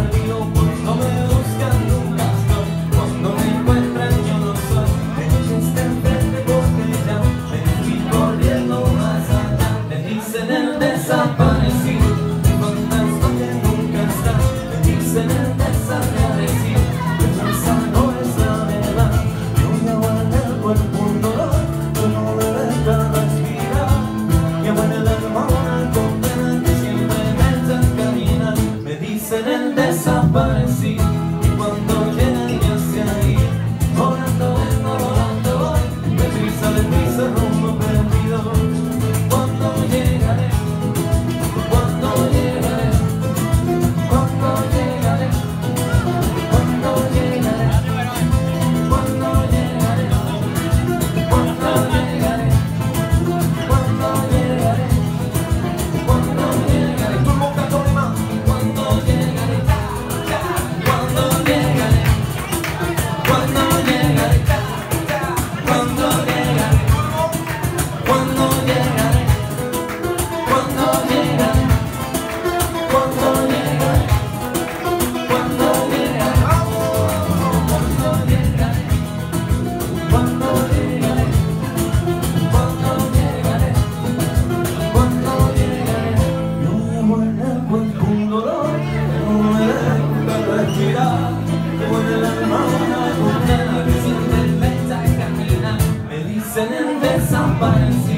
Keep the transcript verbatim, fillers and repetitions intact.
perdido, cuando me buscan nunca estoy, cuando me encuentran yo no soy. Ella está enfrente porque ya me fui corriendo más allá. Me dicen el desaparecido, el fantasma que nunca está. Me dicen el desaparecido, pero esa no es la verdad. Yo me aguardo el cuerpo un dolor, yo no me deja respirar. Me aguardo el alma una condena que siempre me echa a caminar. Me dicen el desaparecido, y cuando llegan ya se ha ido. Volando vengo, volando voy, deprisa, deprisa, rumbo perdido. Cuando llegaré, cuando llegaré, cuando llegaré, cuando llegaré, cuando llegaré, cuando llegaré, cuando llegaré, cuando llegaré, tu boca toma, cuando llegaré, cuando llegaré, cuando llegaré, cuando llegaré, cuando llegaré, cuando llegaré, cuando llegaré, cuando llegaré, cuando llegaré, cuando llegaré, cuando llegaré, cuando llegaré. Yo me muero el cuerpo un dolor, no me deja respirar. Tengo en el alma una condena que siempre me echa a caminar. Me dicen el desaparecido.